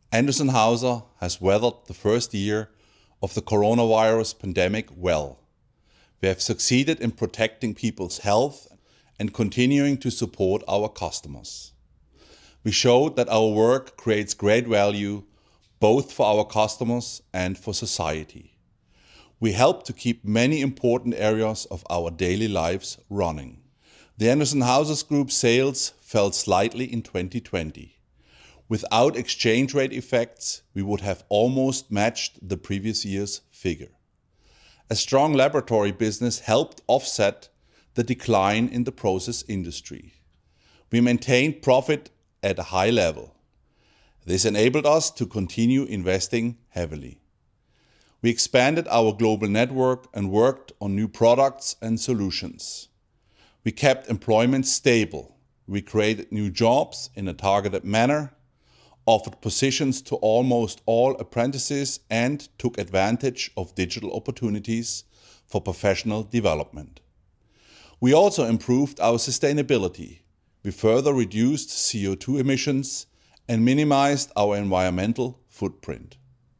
Endress+Hauser has weathered the first year of the coronavirus pandemic well. We have succeeded in protecting people's health and continuing to support our customers. We showed that our work creates great value both for our customers and for society. We help to keep many important areas of our daily lives running. The Endress+Hauser Group sales fell slightly in 2020. Without exchange rate effects, we would have almost matched the previous year's figure. A strong laboratory business helped offset the decline in the process industry. We maintained profit at a high level. This enabled us to continue investing heavily. We expanded our global network and worked on new products and solutions. We kept employment stable. We created new jobs in a targeted manner, offered positions to almost all apprentices, and took advantage of digital opportunities for professional development. We also improved our sustainability. We further reduced CO2 emissions and minimized our environmental footprint.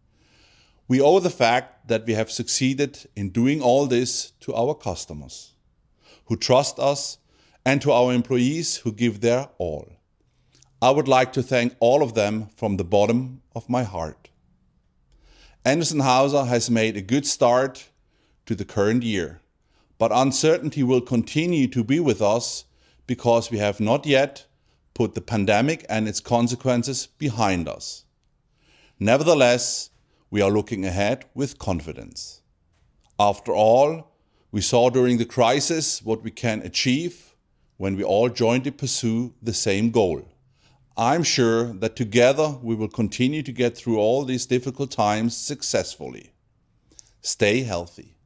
We owe the fact that we have succeeded in doing all this to our customers, who trust us, and to our employees who give their all. I would like to thank all of them from the bottom of my heart. Endress+Hauser has made a good start to the current year, but uncertainty will continue to be with us because we have not yet put the pandemic and its consequences behind us. Nevertheless, we are looking ahead with confidence. After all, we saw during the crisis what we can achieve when we all jointly pursue the same goal. I'm sure that together we will continue to get through all these difficult times successfully. Stay healthy.